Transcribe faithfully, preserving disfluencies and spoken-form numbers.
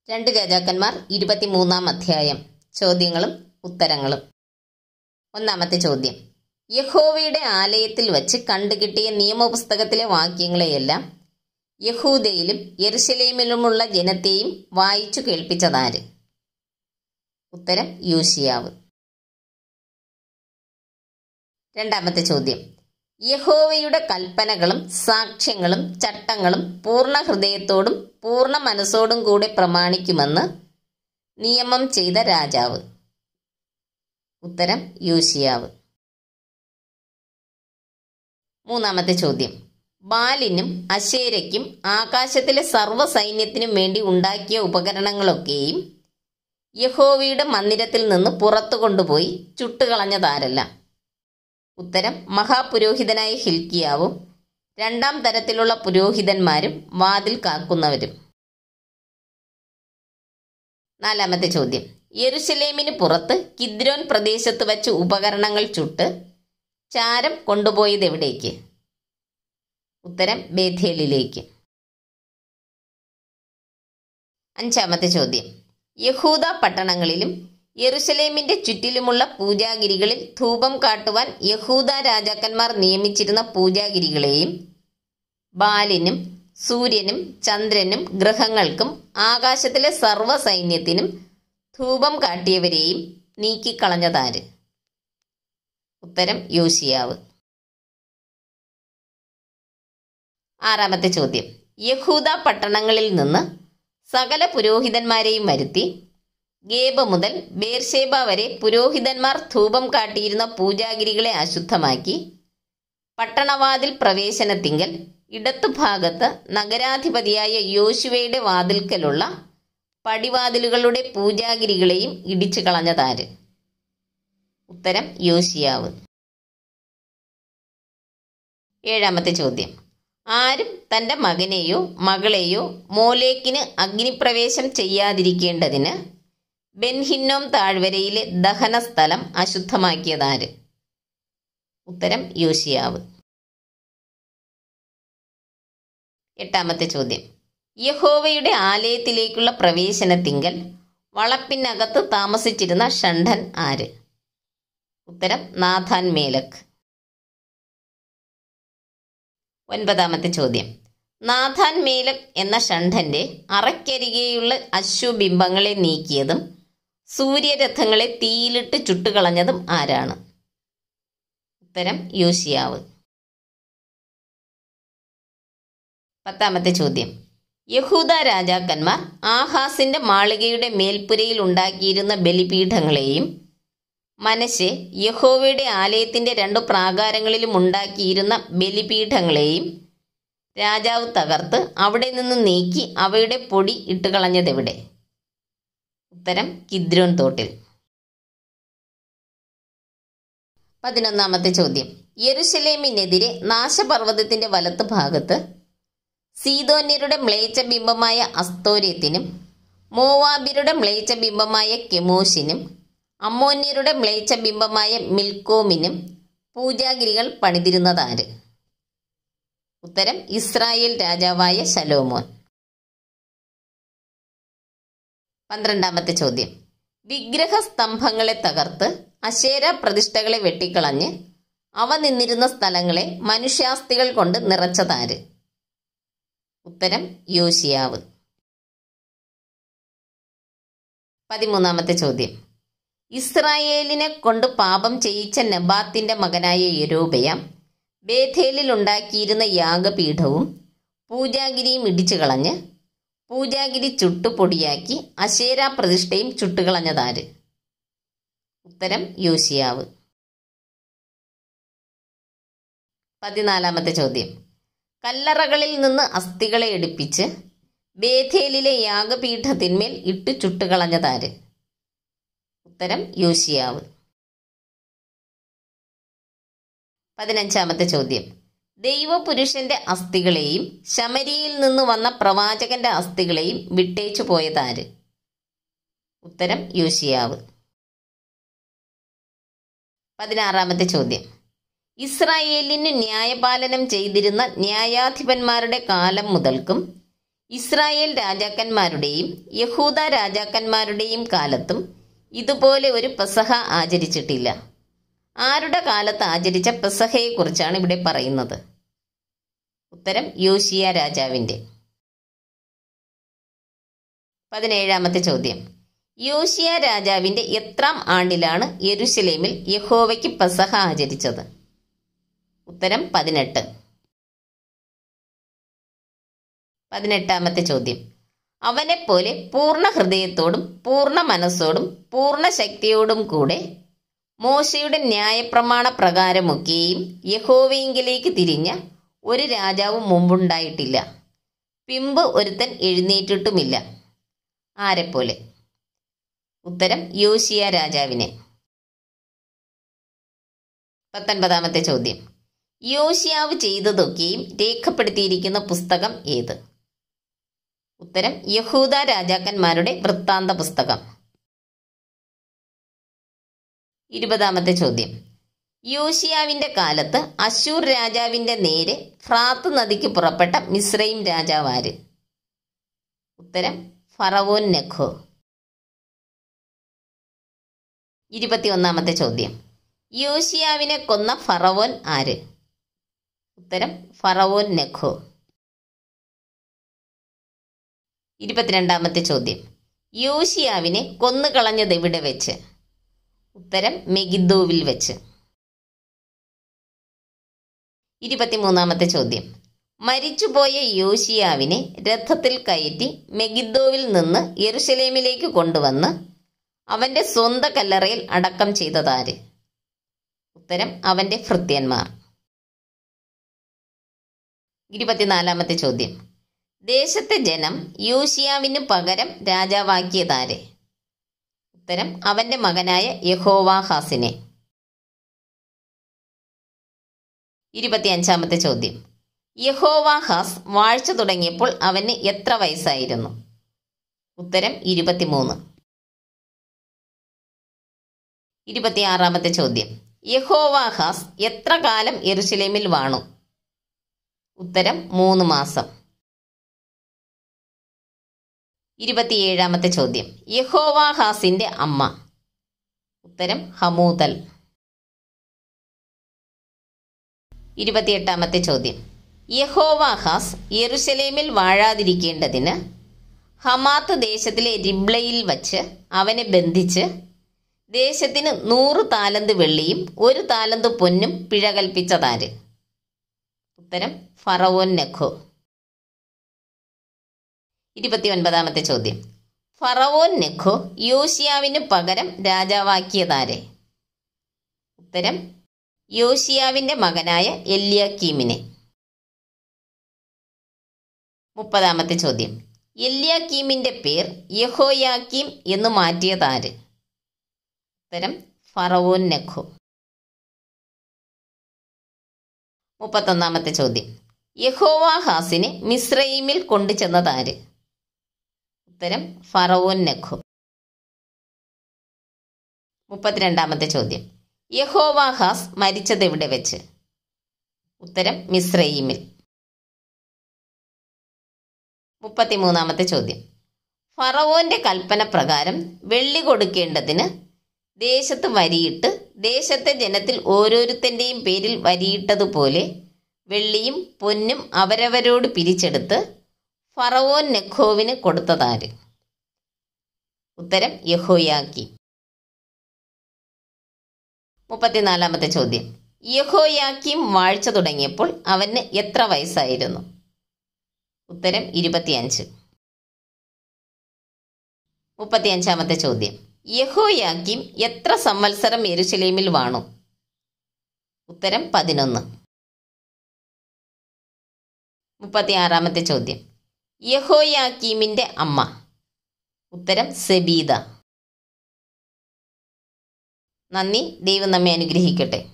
രണ്ട് രാജാക്കന്മാർ ഇരുപത്തിമൂന്നാം അധ്യായം. ചോദ്യങ്ങളും ഉത്തരങ്ങളും. ഒന്നാമത്തെ ചോദ്യം. യഹോവയുടെ ആലയത്തിൽ വച്ച് കണ്ടുകിട്ടിയ നിയമപുസ്തകത്തിലെ വാക്യങ്ങളെയെല്ലാം യഹൂദയിലും യെരുശലേമിലുമുള്ള ജനത്തെയും വായിച്ചു കേൾപ്പിച്ചതാര്? ഉത്തരം യോശിയാവ്. രണ്ടാമത്തെ ചോദ്യം. യഹോവയുടെ കൽപ്പനകളും സാക്ഷ്യങ്ങളും ചട്ടങ്ങളും പൂർണ്ണ ഹൃദയത്തോടും പൂർണ്ണ മനസ്സോടും കൂടെ പ്രമാണിക്കുമെന്ന് നിയമം ചെയ്ത രാജാവ്? ഉത്തരം യോശിയാവ്. മൂന്നാമത്തെ ചോദ്യം. ബാലിനും അശേരയ്ക്കും ആകാശത്തിലെ സർവ്വ സൈന്യത്തിനും വേണ്ടി ഉണ്ടാക്കിയ ഉപകരണങ്ങളൊക്കെയും യഹോവയുടെ മന്ദിരത്തിൽ നിന്ന് പുറത്തു കൊണ്ടുപോയി ചുട്ടുകളഞ്ഞതാരല്ല? ഉത്തരം മഹാപുരോഹിതനായ ഹിൽക്കിയാവും രണ്ടാം തരത്തിലുള്ള പുരോഹിതന്മാരും വാതിൽ കാക്കുന്നവരും. നാലാമത്തെ ചോദ്യം. യെരുശലേമിന് പുറത്ത് കിദ്രോൻ പ്രദേശത്ത് വച്ച് ഉപകരണങ്ങൾ ചുട്ട് ചാരം കൊണ്ടുപോയത് എവിടേക്ക്? ഉത്തരം ബേഥേലിലേക്ക്. അഞ്ചാമത്തെ ചോദ്യം. യഹൂദ പട്ടണങ്ങളിലും യെരുശലേമിന്റെ ചുറ്റിലുമുള്ള പൂജാഗിരികളിൽ ധൂപം കാട്ടുവാൻ യഹൂദ രാജാക്കന്മാർ നിയമിച്ചിരുന്ന പൂജാഗിരികളെയും ബാലിനും സൂര്യനും ചന്ദ്രനും ഗ്രഹങ്ങൾക്കും ആകാശത്തിലെ സർവ്വ സൈന്യത്തിനും ധൂപം കാട്ടിയവരെയും നീക്കിക്കളഞ്ഞതാര്? ഉത്തരം യോശിയാവ്. ആറാമത്തെ ചോദ്യം. യഹൂദ പട്ടണങ്ങളിൽ നിന്ന് സകല പുരോഹിതന്മാരെയും വരുത്തി ഗേബ മുതൽ ബേർഷേബ വരെ പുരോഹിതന്മാർ ധൂപം കാട്ടിയിരുന്ന പൂജാഗിരികളെ അശുദ്ധമാക്കി പട്ടണവാതിൽ പ്രവേശനത്തിങ്കൽ ഇടത്തുഭാഗത്ത് നഗരാധിപതിയായ യോശുവയുടെ വാതിൽക്കലുള്ള പടിവാതിലുകളുടെ പൂജാഗിരികളെയും ഇടിച്ചു കളഞ്ഞതാര്? ഉത്തരം യോശിയാവ്. ഏഴാമത്തെ ചോദ്യം. ആരും തൻ്റെ മകനെയോ മകളെയോ മോലേക്കിന് അഗ്നിപ്രവേശം ചെയ്യാതിരിക്കേണ്ടതിന് ബെൻഹിന്നോം താഴ്വരയിലെ ദഹന സ്ഥലം അശുദ്ധമാക്കിയതാര്? ഉത്തരം യോശിയാവ്. എട്ടാമത്തെ ചോദ്യം. യഹോവയുടെ ആലയത്തിലേക്കുള്ള പ്രവേശനത്തിങ്കൽ വളപ്പിനകത്ത് താമസിച്ചിരുന്ന ഷണ്ഡൻ ആര്? ഉത്തരം നാഥാൻ മേലക്. ഒൻപതാമത്തെ ചോദ്യം. നാഥാൻ മേലക് എന്ന ഷണ്ഡന്റെ അറയ്ക്കരികെയുള്ള അശ്വബിംബങ്ങളെ നീക്കിയതും സൂര്യരഥങ്ങളെ തീയിലിട്ട് ചുട്ടുകളഞ്ഞതും ആരാണ്? ഉത്തരം യോശിയാവ്. പത്താമത്തെ ചോദ്യം. യഹൂദ രാജാക്കന്മാർ ആഹാസിന്റെ മാളികയുടെ മേൽപ്പുരയിൽ ഉണ്ടാക്കിയിരുന്ന ബലിപീഠങ്ങളെയും മനശ്ശെ യഹോവയുടെ ആലയത്തിന്റെ രണ്ടു പ്രാകാരങ്ങളിലും ഉണ്ടാക്കിയിരുന്ന ബലിപീഠങ്ങളെയും രാജാവ് തകർത്ത് അവിടെ നിന്ന് നീക്കി അവയുടെ പൊടി ഇട്ടുകളഞ്ഞതെവിടെ? ഉത്തരം കിദ്രോൻ തോട്ടിൽ. പതിനൊന്നാമത്തെ ചോദ്യം. യെരുശലേമിനെതിരെ നാശപർവ്വതത്തിന്റെ വലത്ത് ഭാഗത്ത് സീദോന്യരുടെ മ്ലേച്ഛബിംബമായ അസ്തോര്യത്തിനും മോവാബ്യരുടെ മ്ലേച്ഛബിംബമായ കെമോശിനും അമ്മോന്യരുടെ മ്ലേച്ഛബിംബമായ മിൽക്കോമിനും പൂജാഗിരികൾ പണിതിരുന്നതാര്? ഉത്തരം ഇസ്രായേൽ രാജാവായ ശലോമോൻ. പന്ത്രണ്ടാമത്തെ ചോദ്യം. വിഗ്രഹ സ്തംഭങ്ങളെ തകർത്ത് അശേര പ്രതിഷ്ഠകളെ വെട്ടിക്കളഞ്ഞ് അവ നിന്നിരുന്ന സ്ഥലങ്ങളെ മനുഷ്യാസ്ഥികൾ കൊണ്ട് നിറച്ചതാര്? ഉത്തരം യോശിയാവ്. പതിമൂന്നാമത്തെ ചോദ്യം. ഇസ്രായേലിനെ കൊണ്ട് പാപം ചെയ്യിച്ച നെബാത്തിന്റെ മകനായ യൊരോബെയാം ബേഥേലിൽ ഉണ്ടാക്കിയിരുന്ന യാഗപീഠവും പൂജാഗിരിയും ഇടിച്ചു കളഞ്ഞ് പൂജാഗിരി ചുട്ടുപൊടിയാക്കി അശേര പ്രതിഷ്ഠയും ചുട്ടുകളഞ്ഞതാര്? ഉത്തരം യോശിയാവ്. പതിനാലാമത്തെ ചോദ്യം. കല്ലറകളിൽ നിന്ന് അസ്ഥികളെ എടുപ്പിച്ച് ബേഥേലിലെ യാഗപീഠത്തിന്മേൽ ഇട്ട് ചുട്ടുകളഞ്ഞതാര്? ഉത്തരം യോശിയാവ്. പതിനഞ്ചാമത്തെ ചോദ്യം. ദൈവപുരുഷന്റെ അസ്ഥികളെയും ശമരിയിൽ നിന്ന് വന്ന പ്രവാചകന്റെ അസ്ഥികളെയും വിട്ടേച്ചു പോയതാര്? ഉത്തരം യോശിയാവ്. പതിനാറാമത്തെ ചോദ്യം. ഇസ്രായേലിന് ന്യായപാലനം ചെയ്തിരുന്ന ന്യായാധിപന്മാരുടെ കാലം മുതൽക്കും ഇസ്രായേൽ രാജാക്കന്മാരുടെയും യഹൂദ രാജാക്കന്മാരുടെയും കാലത്തും ഇതുപോലെ ഒരു പെസഹ ആചരിച്ചിട്ടില്ല. ആരുടെ കാലത്ത് ആചരിച്ച പെസഹയെക്കുറിച്ചാണ് ഇവിടെ പറയുന്നത്? ഉത്തരം യോശിയ രാജാവിൻ്റെ. പതിനേഴാമത്തെ ചോദ്യം. യോശിയ രാജാവിൻ്റെ എത്രാം ആണ്ടിലാണ് യെരുശലേമിൽ യഹോവയ്ക്ക് പെസഹ ആചരിച്ചത്? ഉത്തരം പതിനെട്ട്. പതിനെട്ടാമത്തെ ചോദ്യം. അവനെപ്പോലെ പൂർണ്ണ ഹൃദയത്തോടും പൂർണ്ണ മനസ്സോടും പൂർണ്ണ ശക്തിയോടും കൂടെ മോശയുടെ ന്യായപ്രമാണ പ്രകാരമൊക്കെയും യഹോവയെങ്കിലേക്ക് തിരിഞ്ഞ ഒരു രാജാവും മുമ്പുണ്ടായിട്ടില്ല. പിമ്പ് ഒരുത്തൻ എഴുന്നേറ്റിട്ടുമില്ല. ആരെപ്പോലെ? ഉത്തരം യോശിയ രാജാവിനെ. പത്തൊൻപതാമത്തെ ചോദ്യം. യോശിയാവ് ചെയ്തതൊക്കെയും രേഖപ്പെടുത്തിയിരിക്കുന്ന പുസ്തകം ഏത്? ഉത്തരം യഹൂദ രാജാക്കന്മാരുടെ വൃത്താന്ത പുസ്തകം. ഇരുപതാമത്തെ ചോദ്യം. യോശിയാവിന്റെ കാലത്ത് അശൂർ രാജാവിന്റെ നേരെ ഫ്രാത്ത് നദിക്ക് പുറപ്പെട്ട മിസ്രൈം രാജാവ് ആര്? ഉത്തരം ഫറവോൻ നെഖോ. ഇരുപത്തിയൊന്നാമത്തെ ചോദ്യം. യോശിയാവിനെ കൊന്ന ഫറവോൻ ആര്? ഉത്തരം ഫറവോൻ നെഖോ. ഇരുപത്തിരണ്ടാമത്തെ ചോദ്യം. യോശിയാവിനെ കൊന്നുകളഞ്ഞത് എവിടെ വെച്ച്? ഉത്തരം മെഗിദ്ദോവിൽ വെച്ച്. ഇരുപത്തിമൂന്നാമത്തെ ചോദ്യം. മരിച്ചുപോയ യോശിയാവിനെ രഥത്തിൽ കയറ്റി മെഗിദ്ദോവിൽ നിന്ന് യെരുശലേമിലേക്ക് കൊണ്ടുവന്ന് അവന്റെ സ്വന്തം കല്ലറയിൽ അടക്കം ചെയ്തതാര്? ഉത്തരം അവന്റെ ഭൃത്യന്മാർ. ഇരുപത്തിനാലാമത്തെ ചോദ്യം. ദേശത്തെ ജനം യോശിയാവിന് പകരം രാജാവാക്കിയതാരെ? ഉത്തരം അവന്റെ മകനായ യഹോവാഹാസിനെ. ഇരുപത്തിയഞ്ചാമത്തെ ചോദ്യം. യഹോവാഹാസ് വാഴ്ച തുടങ്ങിയപ്പോൾ അവന് എത്ര വയസ്സായിരുന്നു? ഉത്തരം ഇരുപത്തിമൂന്ന്. ഇരുപത്തിയാറാമത്തെ ചോദ്യം. യഹോവാഹാസ് എത്ര കാലം യെരുശലേമിൽ വാണു? ഉത്തരം മൂന്ന് മാസം. ഇരുപത്തിയേഴാമത്തെ ചോദ്യം. യഹോവാഹാസിന്റെ അമ്മ? ഉത്തരം ഹമൂതൽ. ഇരുപത്തിയെട്ടാമത്തെ ചോദ്യം. യഹോവാഹാസ് യെരുശലേമിൽ വാഴാതിരിക്കേണ്ടതിന് ഹമാത്ത് ദേശത്തിലെ റിബ്ലയിൽ വച്ച് അവനെ ബന്ധിച്ച് ദേശത്തിന് നൂറ് താലന്ത് വെള്ളിയും ഒരു താലന്ത് പൊന്നും പിഴ കൽപ്പിച്ചതാര്? ഉത്തരം ഫറവോൻ നെഖോ. ഇരുപത്തിയൊൻപതാമത്തെ ചോദ്യം. ഫറവോൻ നെഖോ യോശിയാവിന് പകരം രാജാവാക്കിയതാരെ? ഉത്തരം യോശിയാവിന്റെ മകനായ എല്യാക്കീമിനെ. മുപ്പതാമത്തെ ചോദ്യം. എല്യാക്കീമിന്റെ പേർ യഹോയാക്കീം എന്ന് മാറ്റിയതാര്? ഉത്തരം ഫറവോൻ നെഖോ. മുപ്പത്തൊന്നാമത്തെ ചോദ്യം. യഹോവാഹാസിനെ മിസ്രയീമിൽ കൊണ്ടുചെന്നതാര്? ഉത്തരം ഫറവോൻ നെഖോ. മുപ്പത്തിരണ്ടാമത്തെ ചോദ്യം. യഹോവാഹാസ് മരിച്ചത് എവിടെ വെച്ച്? ഉത്തരം മിസ്രയീമിൽ. മുപ്പത്തിമൂന്നാമത്തെ ചോദ്യം. ഫറവോന്റെ കൽപ്പന പ്രകാരം വെള്ളി കൊടുക്കേണ്ടതിന് ദേശത്ത് വരിയിട്ട് ദേശത്തെ ജനത്തിൽ ഓരോരുത്തൻ്റെയും പേരിൽ വരിയിട്ടതുപോലെ വെള്ളിയും പൊന്നും അവരവരോട് പിരിച്ചെടുത്ത് ഫറവോൻ നെഖോവിന് കൊടുത്തതാര്? ഉത്തരം യഹോയാക്കീം. മുപ്പത്തിനാലാമത്തെ ചോദ്യം. യഹോയാക്കീം വാഴ്ച തുടങ്ങിയപ്പോൾ അവന് എത്ര വയസ്സായിരുന്നു? ഉത്തരം ഇരുപത്തിയഞ്ച്. മുപ്പത്തിയഞ്ചാമത്തെ ചോദ്യം. യഹോയാക്കീം എത്ര സംവത്സരം യെരുശലേമിൽ വാണു? ഉത്തരം പതിനൊന്ന്. മുപ്പത്തിയാറാമത്തെ ചോദ്യം. യഹോയാക്കീമിന്റെ അമ്മ? ഉത്തരം സെബീദ. നന്ദി. ദൈവം നമ്മെ അനുഗ്രഹിക്കട്ടെ.